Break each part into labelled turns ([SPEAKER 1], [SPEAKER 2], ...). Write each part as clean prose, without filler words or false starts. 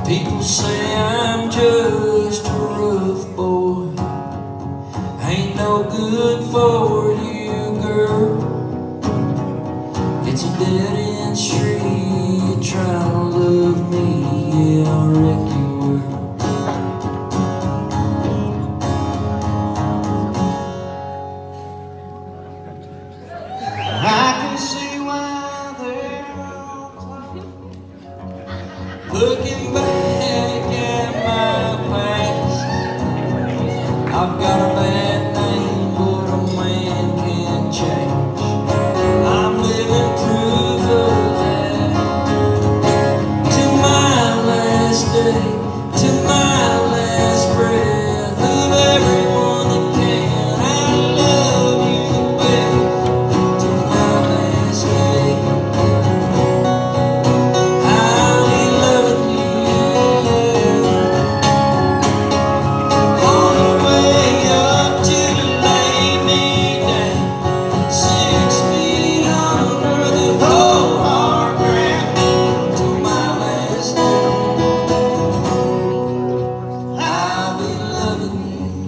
[SPEAKER 1] People say I'm just a rough boy, ain't no good for you, girl. It's a dead-end street, trying to love me, yeah, I'll wreck your world. I can see why they're looking back at my past. I've got a bad name, but a man can change. I'm living proof of that. To my last day, to my last breath, of everyone that can, I love you, babe. To my last day, I'll be loving you. On the way up to lay me down, 6 feet under the whole hard ground. To my last day, I'll be loving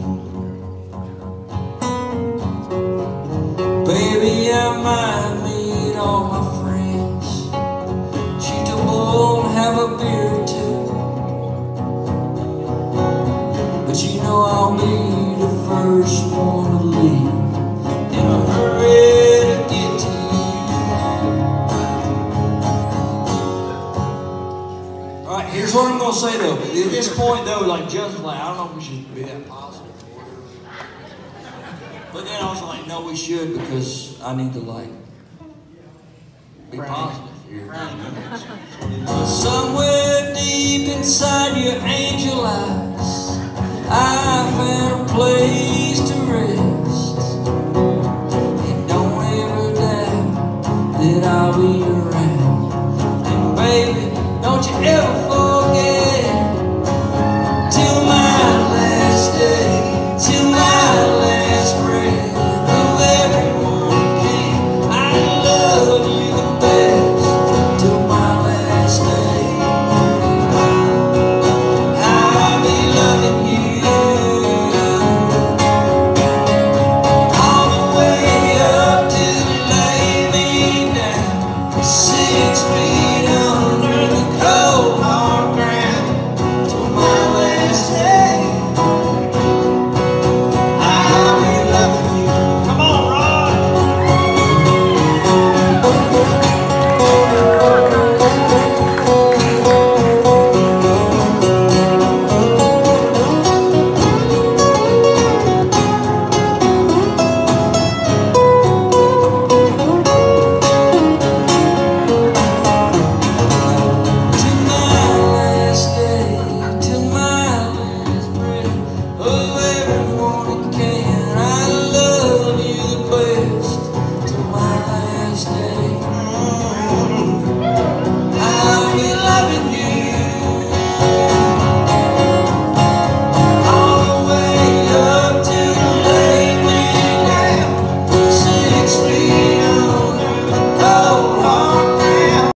[SPEAKER 1] you. Baby, I might meet all my friends, shoot a bull and have a beer or two, but you know I'll be the first one to leave in a hurry to get to you. Alright, here's what I'm gonna say though. At this point though, like Justin's like, I don't know if we should be that positive or whatever. But then I was like, no, we should, because I need to like be positive here. Somewhere deep inside your angel eyes, I found a place to rest. And don't ever doubt that I'll be